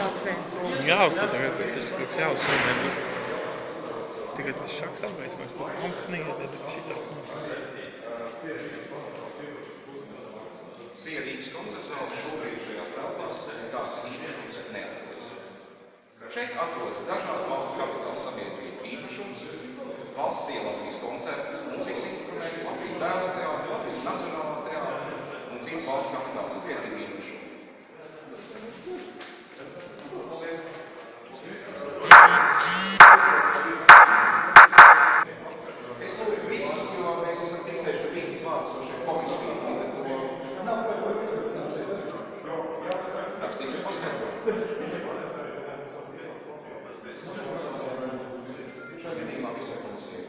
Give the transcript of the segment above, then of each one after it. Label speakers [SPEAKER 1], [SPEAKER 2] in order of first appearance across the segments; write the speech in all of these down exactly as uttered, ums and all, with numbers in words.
[SPEAKER 1] fotografē.
[SPEAKER 2] Jāuzfotografē, tas kaut jāuzfilmē. Tikai tas šaks apgaismēs, ko augstnīgi, tad šitā.
[SPEAKER 3] Sija Rīgas koncertzāles šobrīd šajās telpās nekāds īpašums neatrodas. Šeit atrodas dažādi valsts kapitāla sabiedrību īpašums, valsts Sija Latvijas koncerta, mūzikas instrumenti, Latvijas dēles teātri, Latvijas nacionālā teātri un citu valsts kapitāla sabiedrību īpašumu. Es lūdzu visus, jo mēs esam fiksējuši, ka visi klātesošie komisija līdz ar to nav rakstīsim paskaidrot. Šajā gadījumā visai komisijai.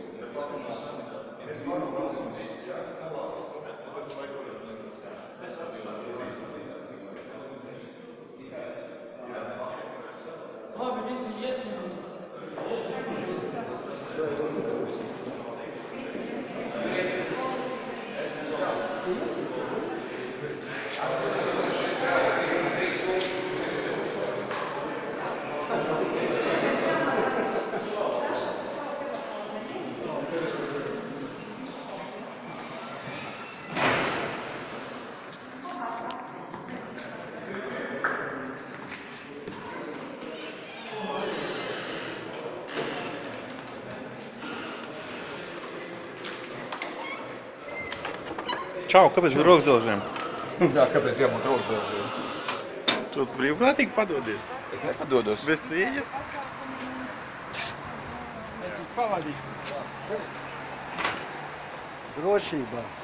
[SPEAKER 4] Labi, visi iesim.
[SPEAKER 2] Čau, kāpēc ar rokdzelžiem?
[SPEAKER 3] Jā, kāpēc jābūt rokdzelžiem?
[SPEAKER 2] Tu brīvprātīgi padodies?
[SPEAKER 3] Es nepadodos.
[SPEAKER 2] Bez cieņas?
[SPEAKER 4] Mēs jūs pavadīsim.
[SPEAKER 1] Drošībā.